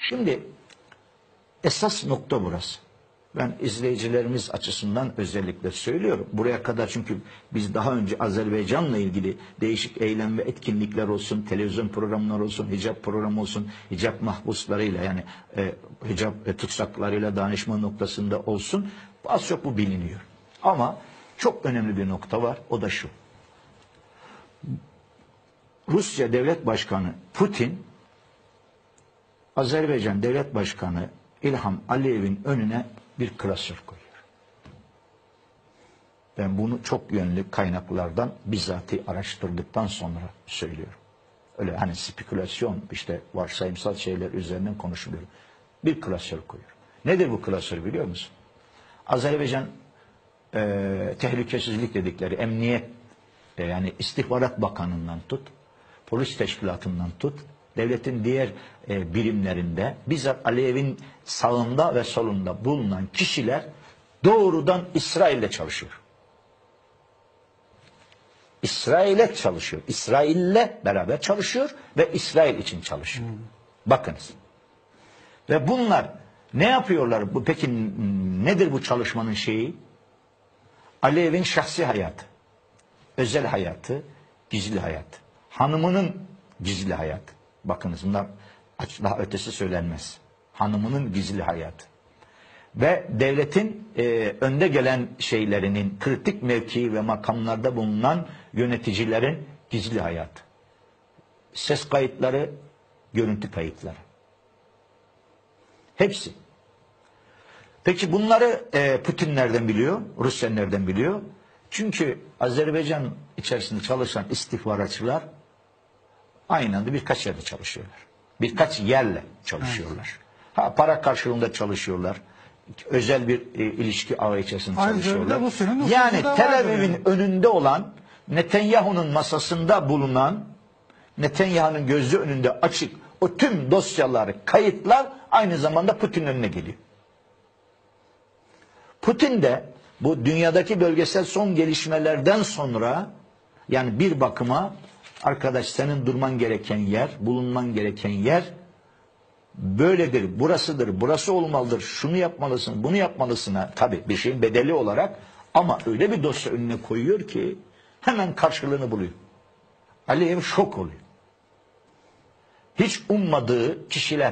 Şimdi esas nokta burası. Ben izleyicilerimiz açısından özellikle söylüyorum. Buraya kadar çünkü biz daha önce Azerbaycan'la ilgili değişik eylem ve etkinlikler olsun, televizyon programları olsun, hicap programı olsun, hicap mahpuslarıyla yani hicap tutsaklarıyla danışma noktasında olsun. Az çok bu biliniyor. Ama çok önemli bir nokta var. O da şu. Rusya Devlet Başkanı Putin, Azerbaycan Devlet Başkanı İlham Aliyev'in önüne bir klasör koyuyor. Ben bunu çok yönlü kaynaklardan bizzati araştırdıktan sonra söylüyorum. Öyle hani spekülasyon, işte varsayımsal şeyler üzerinden konuşuluyor. Bir klasör koyuyor. Nedir bu klasör biliyor musun? Azerbaycan tehlikesizlik dedikleri emniyet yani istihbarat bakanından tut, polis teşkilatından tut, devletin diğer birimlerinde bizzat Aliyev'in sağında ve solunda bulunan kişiler doğrudan İsrail'le çalışıyor. İsrail'e çalışıyor. İsrail'le beraber çalışıyor ve İsrail için çalışıyor. Bakınız. Ve bunlar ne yapıyorlar? Peki nedir bu çalışmanın şeyi? Aliyev'in şahsi hayatı, özel hayatı, gizli hayatı. Hanımının gizli hayatı. Bakınız bunlar daha ötesi söylenmez. Hanımının gizli hayatı. Ve devletin önde gelen şeylerinin kritik mevkii ve makamlarda bulunan yöneticilerin gizli hayatı. Ses kayıtları, görüntü kayıtları. Hepsi. Peki bunları Putin nereden biliyor? Rusya nereden biliyor? Çünkü Azerbaycan içerisinde çalışan istihbaratçılar aynı anda birkaç yerde çalışıyorlar. Birkaç yerle çalışıyorlar. Ha, para karşılığında çalışıyorlar. Özel bir ilişki ağı içerisinde çalışıyorlar. Yani Tel Aviv'in önünde olan, Netanyahu'nun masasında bulunan, Netanyahu'nun gözü önünde açık o tüm dosyalar, kayıtlar aynı zamanda Putin'in önüne geliyor. Putin de bu dünyadaki bölgesel son gelişmelerden sonra yani bir bakıma arkadaş senin durman gereken yer, bulunman gereken yer böyledir, burasıdır, burası olmalıdır, şunu yapmalısın, bunu yapmalısın. Tabii bir şeyin bedeli olarak ama öyle bir dosya önüne koyuyor ki hemen karşılığını buluyor. Aliyev şok oluyor. Hiç ummadığı kişiler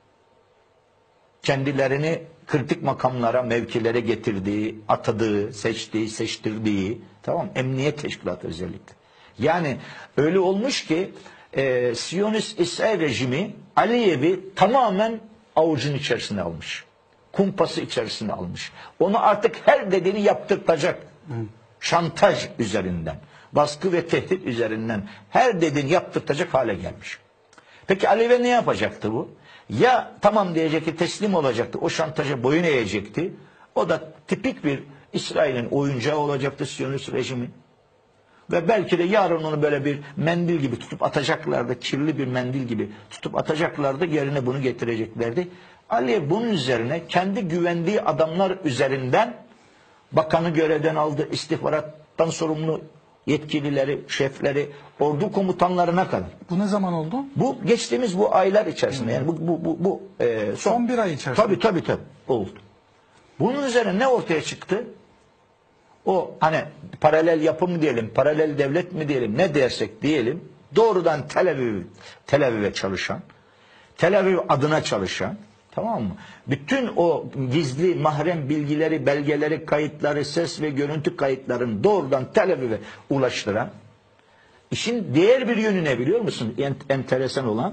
kendilerini kritik makamlara, mevkilere getirdiği, atadığı, seçtiği, seçtirdiği, tamam mı? Emniyet teşkilatı özellikle. Yani öyle olmuş ki Siyonist İsrail rejimi Aliyev'i tamamen avucun içerisine almış. Kumpası içerisine almış. Onu artık her dediğini yaptırtacak. Şantaj üzerinden, baskı ve tehdit üzerinden her dediğini yaptırtacak hale gelmiş. Peki Aliyev'e ne yapacaktı bu? Ya tamam diyecekti, teslim olacaktı, o şantaja boyun eğecekti. O da tipik bir İsrail'in oyuncağı olacaktı Siyonist rejimin. Ve belki de yarın onu böyle bir mendil gibi tutup atacaklardı, kirli bir mendil gibi tutup atacaklardı, yerine bunu getireceklerdi. Aliyev bunun üzerine kendi güvendiği adamlar üzerinden bakanı görevden aldı, istihbarattan sorumlu yetkilileri, şefleri, ordu komutanlarına kadar. Bu ne zaman oldu? Bu geçtiğimiz bu aylar içerisinde. Yani son bir ay içerisinde. Tabii oldu. Bunun üzerine ne ortaya çıktı? O hani paralel yapı mı diyelim, paralel devlet mi diyelim, ne dersek diyelim, doğrudan Tel Aviv'e çalışan, Tel Aviv adına çalışan, tamam mı? Bütün o gizli mahrem bilgileri, belgeleri, kayıtları, ses ve görüntü kayıtlarını doğrudan Tel Aviv'e ulaştıran, işin diğer bir yönü ne biliyor musun? Enteresan olan,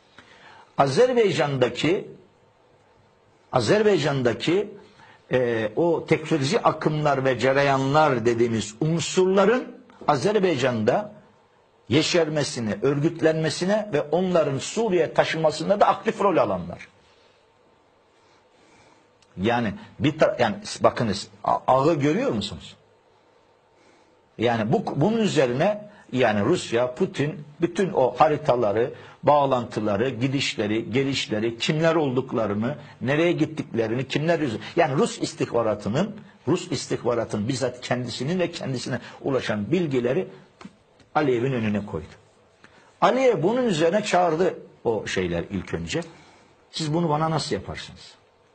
Azerbaycan'daki o tekfirci akımlar ve cereyanlar dediğimiz unsurların Azerbaycan'da yeşermesine, örgütlenmesine ve onların Suriye taşınmasında da aktif rol alanlar. Yani yani bakınız ağı görüyor musunuz? Yani bunun üzerine yani Rusya, Putin bütün o haritaları, bağlantıları, gidişleri, gelişleri, kimler olduklarını, nereye gittiklerini, kimler yani Rus istihbaratının bizzat kendisinin ve kendisine ulaşan bilgileri Aliyev'in önüne koydu. Aliyev bunun üzerine çağırdı o şeyler ilk önce. Siz bunu bana nasıl yaparsınız?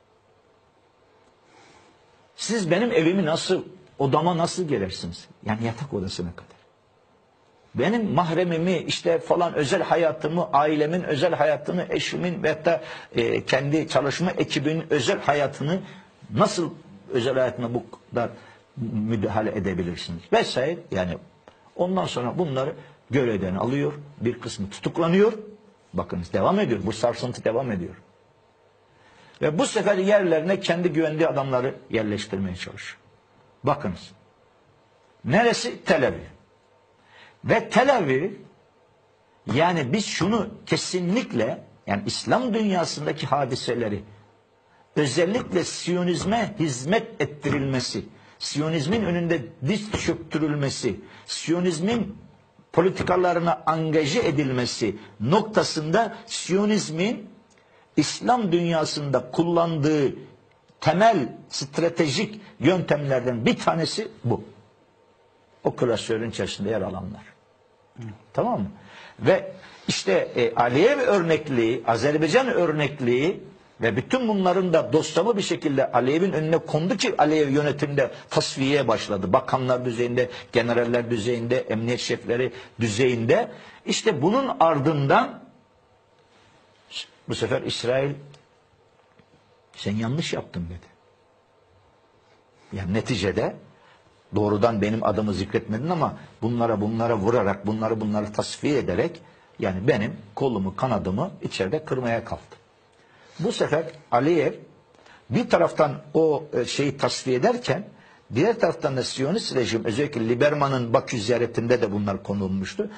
Siz benim evimi nasıl, odama nasıl gelirsiniz? Yani yatak odasına kadar. Benim mahremimi, işte falan özel hayatımı, ailemin özel hayatını, eşimin ve hatta kendi çalışma ekibinin özel hayatını nasıl özel hayatına bu kadar müdahale edebilirsiniz? Vesaire. Yani ondan sonra bunları görevden alıyor. Bir kısmı tutuklanıyor. Bakınız devam ediyor. Bu sarsıntı devam ediyor. Ve bu sefer yerlerine kendi güvendiği adamları yerleştirmeye çalışıyor. Bakınız. Neresi? Tel Aviv. Ve Tel Aviv, yani biz şunu kesinlikle, yani İslam dünyasındaki hadiseleri, özellikle Siyonizme hizmet ettirilmesi, Siyonizmin önünde diz çöktürülmesi, Siyonizmin politikalarına angaje edilmesi noktasında Siyonizmin İslam dünyasında kullandığı temel stratejik yöntemlerden bir tanesi bu. O klasörün içerisinde yer alanlar. Tamam mı? Ve işte Aliyev örnekliği, Azerbaycan örnekliği ve bütün bunların da dostçalı bir şekilde Aliyev'in önüne kondu ki Aliyev yönetimde tasfiyeye başladı. Bakanlar düzeyinde, generaller düzeyinde, emniyet şefleri düzeyinde. İşte bunun ardından bu sefer İsrail sen yanlış yaptın dedi. Yani neticede doğrudan benim adımı zikretmedin ama bunlara vurarak, bunları tasfiye ederek yani benim kolumu, kanadımı içeride kırmaya kalktı. Bu sefer Aliyev bir taraftan o şeyi tasfiye ederken diğer taraftan da Siyonist rejim, özellikle Liberman'ın Bakü ziyaretinde de bunlar konulmuştu.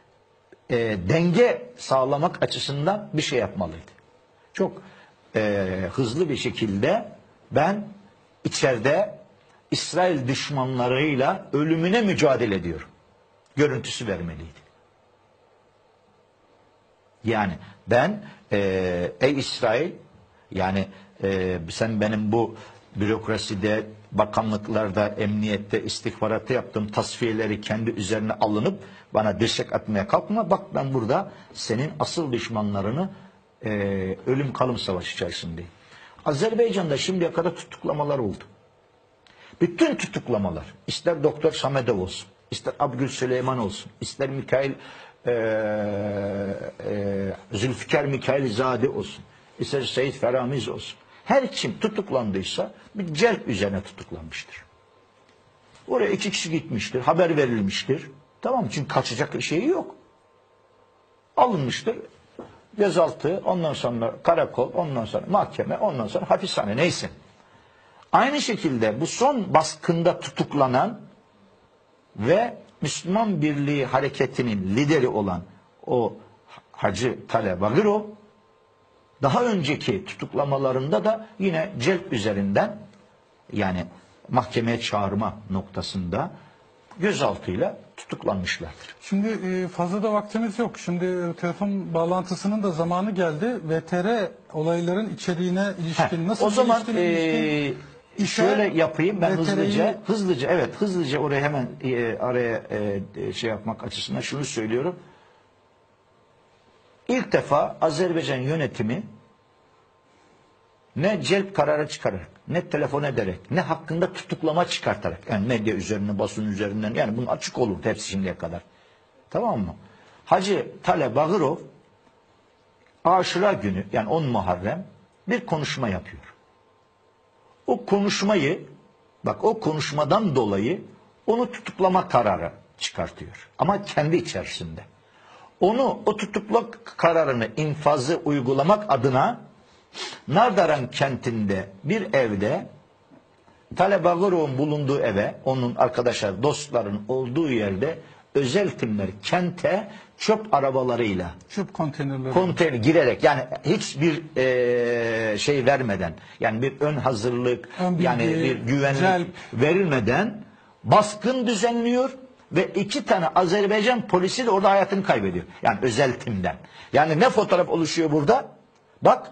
Denge sağlamak açısından bir şey yapmalıydı. Çok hızlı bir şekilde ben içeride İsrail düşmanlarıyla ölümüne mücadele ediyorum görüntüsü vermeliydi. Yani ben ey İsrail, yani sen benim bu bürokraside, bakanlıklarda, emniyette, istihbaratta yaptığım tasfiyeleri kendi üzerine alınıp bana destek atmaya kalkma. Bak ben burada senin asıl düşmanlarını ölüm kalım savaşı içerisindeyim. Azerbaycan'da şimdiye kadar tutuklamalar oldu. Bütün tutuklamalar, ister Doktor Samedov olsun, ister Abdül Süleyman olsun, ister Zülfikar Mikailzade olsun, ister Seyit Feramiz olsun. Her kim tutuklandıysa bir celp üzerine tutuklanmıştır. Oraya 2 kişi gitmiştir, haber verilmiştir. Tamam mı? Çünkü kaçacak şeyi yok. Alınmıştır. Gözaltı, ondan sonra karakol, ondan sonra mahkeme, ondan sonra hapishane, neyse. Aynı şekilde bu son baskında tutuklanan ve Müslüman Birliği Hareketi'nin lideri olan o Hacı Talep Bagirov daha önceki tutuklamalarında da yine celp üzerinden, yani mahkemeye çağırma noktasında gözaltıyla tutuklanmışlardır. Şimdi fazla da vaktimiz yok. Şimdi telefon bağlantısının da zamanı geldi. VTR olayların içeriğine ilişkin nasıl o zaman İşe, şöyle yapayım ben VTR'yi hızlıca oraya hemen araya şey yapmak açısından şunu söylüyorum. İlk defa Azerbaycan yönetimi ne celp kararı çıkararak, ne telefon ederek, ne hakkında tutuklama çıkartarak, yani medya üzerinden, basın üzerinden, yani bunun açık olurdu hepsi şimdiye kadar. Tamam mı? Hacı Talep Bagirov Aşura günü, yani 10 Muharrem bir konuşma yapıyor. O konuşmayı, bak o konuşmadan dolayı onu tutuklama kararı çıkartıyor. Ama kendi içerisinde. O tutuklama kararını infazı uygulamak adına Nardaran kentinde bir evde Talep Bagirov'un bulunduğu eve, onun arkadaşlar, dostların olduğu yerde özel timler kente çöp arabalarıyla, çöp konteyner girerek, yani hiçbir şey vermeden, yani bir ön hazırlık, yani bir güvenlik verilmeden baskın düzenliyor ve 2 tane Azerbaycan polisi de orada hayatını kaybediyor. Yani özel timden. Yani ne fotoğraf oluşuyor burada? Bak,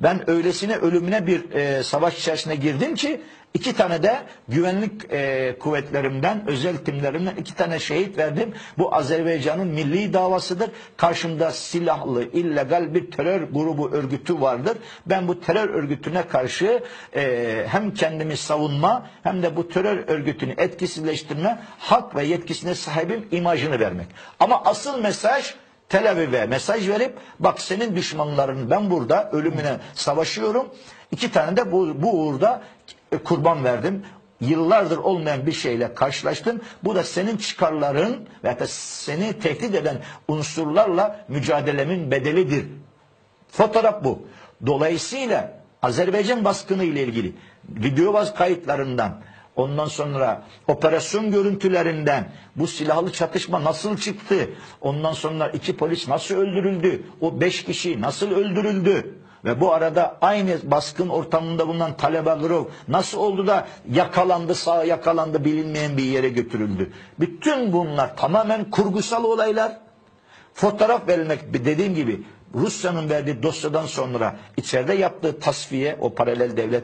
Ben öylesine ölümüne bir savaş içerisine girdim ki 2 tane de güvenlik kuvvetlerimden, özel timlerimden 2 tane şehit verdim. Bu Azerbaycan'ın milli davasıdır. Karşımda silahlı, illegal bir terör grubu örgütü vardır. Ben bu terör örgütüne karşı hem kendimi savunma hem de bu terör örgütünü etkisizleştirme hak ve yetkisine sahibim imajını vermek. Ama asıl mesaj Tel Aviv'e mesaj verip bak senin düşmanların ben burada ölümüne savaşıyorum. 2 tane de bu uğurda kurban verdim. Yıllardır olmayan bir şeyle karşılaştım. Bu da senin çıkarların veya da seni tehdit eden unsurlarla mücadelemin bedelidir. Fotoğraf bu. Dolayısıyla Azerbaycan baskını ile ilgili video kayıtlarından, ondan sonra operasyon görüntülerinden bu silahlı çatışma nasıl çıktı? Ondan sonra 2 polis nasıl öldürüldü? O 5 kişi nasıl öldürüldü? Ve bu arada aynı baskın ortamında bulunan Talebagirov nasıl oldu da yakalandı, sağa yakalandı, bilinmeyen bir yere götürüldü? Bütün bunlar tamamen kurgusal olaylar. Fotoğraf verilmek, dediğim gibi Rusya'nın verdiği dosyadan sonra içeride yaptığı tasfiye, o paralel devlet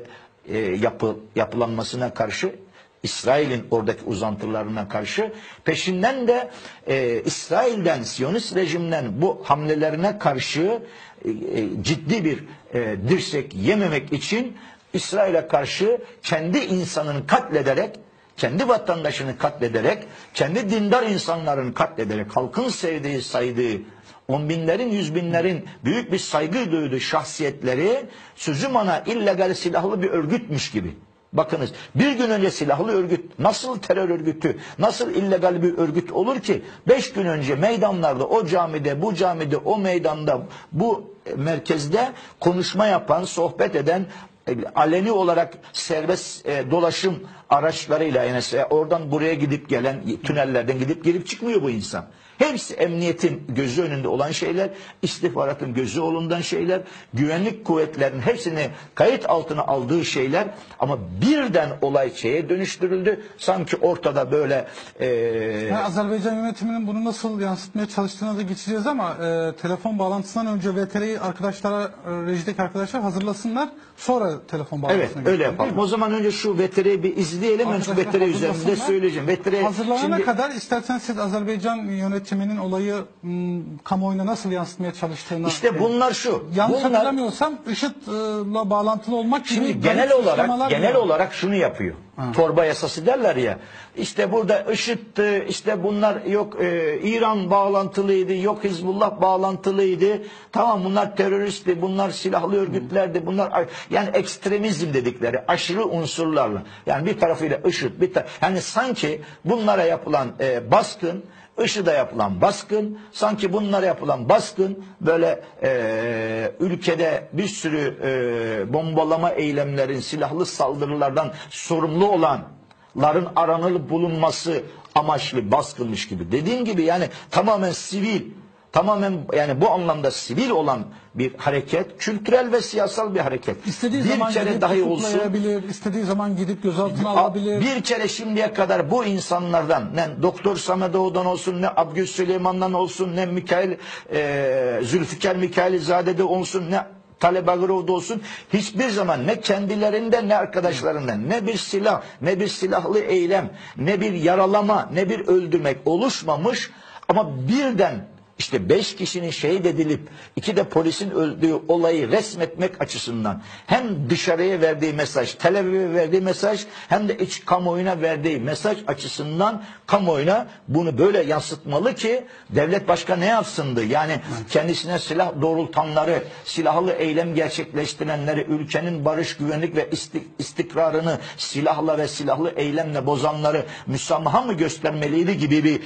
yapılanmasına karşı, İsrail'in oradaki uzantılarına karşı, peşinden de İsrail'den, Siyonist rejimden bu hamlelerine karşı ciddi bir dirsek yememek için İsrail'e karşı kendi insanını katlederek, kendi vatandaşını katlederek, kendi dindar insanların katlederek, halkın sevdiği, saydığı, 10 binlerin, 100 binlerin büyük bir saygı duyduğu şahsiyetleri sözüm ona illegal silahlı bir örgütmüş gibi. Bakınız bir gün önce silahlı örgüt nasıl terör örgütü, nasıl illegal bir örgüt olur ki 5 gün önce meydanlarda, o camide, bu camide, o meydanda, bu merkezde konuşma yapan, sohbet eden, aleni olarak serbest dolaşım araçlarıyla yani oradan buraya gidip gelen tünellerden gidip gelip çıkmıyor bu insan. Hepsi emniyetin gözü önünde olan şeyler, istihbaratın gözü önünden şeyler, güvenlik kuvvetlerinin hepsini kayıt altına aldığı şeyler ama birden olay şeye dönüştürüldü. Sanki ortada böyle... Yani Azerbaycan yönetiminin bunu nasıl yansıtmaya çalıştığına da geçeceğiz ama telefon bağlantısından önce VTR'yi arkadaşlara, rejideki arkadaşlar hazırlasınlar. Sonra telefon bağlantısına Evet öyle yapalım. O zaman önce şu VTR'yi bir izleyelim. Ben şu VTR üzerinde söyleyeceğim. Hazırlanana şimdi... kadar isterseniz siz Azerbaycan yönetiminin olayı kamuoyuna nasıl yansıtmaya çalıştığını... İşte bunlar şu. Yanlış hatırlamıyorsam IŞİD'le bağlantılı olmak gibi... Şimdi genel olarak şunu yapıyor. Torba yasası derler ya. İşte burada IŞİD'ti, işte bunlar yok İran bağlantılıydı, yok Hizbullah bağlantılıydı. Tamam bunlar teröristti, bunlar silahlı örgütlerdi, bunlar yani ekstremizm dedikleri aşırı unsurlarla. Yani bir tarafıyla IŞİD, yani sanki bunlara yapılan baskın, IŞİD'e yapılan baskın, sanki bunlara yapılan baskın böyle ülkede bir sürü bombalama eylemlerin, silahlı saldırılardan sorumlu olanların aranılıp bulunması amaçlı baskınmış gibi. Dediğim gibi yani tamamen sivil, tamamen yani bu anlamda sivil olan bir hareket, kültürel ve siyasal bir hareket. İstediği bir zaman kere gidip dahi olsun, istediği zaman gidip gözaltına alabilir. Bir kere şimdiye kadar bu insanlardan ne Doktor Samedoğlu'dan olsun, ne Abgül Süleyman'dan olsun, ne Zülfikar Mikailizade'de olsun, ne Talebagirov'da olsun hiçbir zaman ne kendilerinden ne arkadaşlarından ne bir silah, ne bir silahlı eylem, ne bir yaralama, ne bir öldürmek oluşmamış ama birden İşte 5 kişinin şehit edilip 2 de polisin öldüğü olayı resmetmek açısından hem dışarıya verdiği mesaj, Tel Aviv'e verdiği mesaj hem de iç kamuoyuna verdiği mesaj açısından kamuoyuna bunu böyle yansıtmalı ki devlet başka ne yapsındı? Yani kendisine silah doğrultanları, silahlı eylem gerçekleştirenleri, ülkenin barış, güvenlik ve istikrarını silahla ve silahlı eylemle bozanları müsamaha mı göstermeliydi gibi bir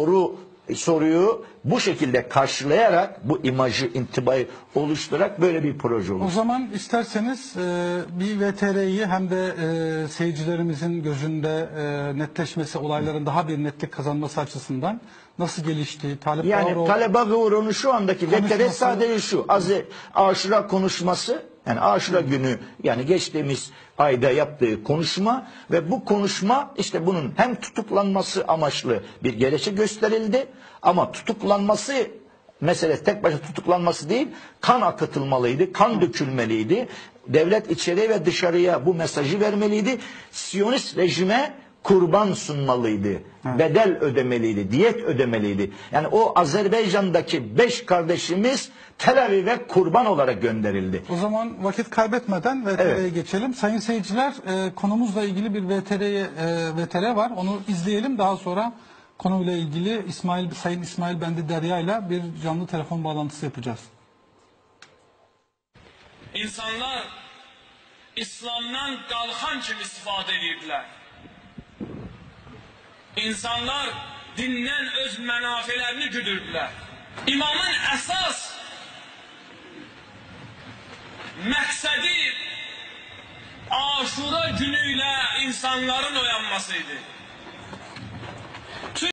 soruyu bu şekilde karşılayarak bu imajı, intibayı oluşturarak böyle bir proje olur. O zaman isterseniz bir VTR'yi hem de seyircilerimizin gözünde netleşmesi, olayların daha bir netlik kazanması açısından nasıl gelişti? Talebagirov'un şu andaki VTR sadece şu. Aşura konuşması, yani Aşura günü yani geçtiğimiz ayda yaptığı konuşma ve bu konuşma işte bunun hem tutuklanması amaçlı bir gerekçe gösterildi ama tutuklanması meselesi tek başına tutuklanması değil, kan akıtılmalıydı, kan dökülmeliydi. Devlet içeriye ve dışarıya bu mesajı vermeliydi. Siyonist rejime kurban sunmalıydı. Bedel ödemeliydi, diyet ödemeliydi. Yani o Azerbaycan'daki 5 kardeşimiz Tel Aviv'e kurban olarak gönderildi. O zaman vakit kaybetmeden VTR'ye geçelim. Sayın seyirciler, konumuzla ilgili bir VTR var. Onu izleyelim. Daha sonra konuyla ilgili Sayın İsmail Bendi Derya ile bir canlı telefon bağlantısı yapacağız. İnsanlar İslam'dan qalxan kimi istifadə edirdilər. İnsanlar dindən öz mənafələrini güdürdülər. İmamın əsas məqsədi Aşura günü ilə insanların oyanmasıydı.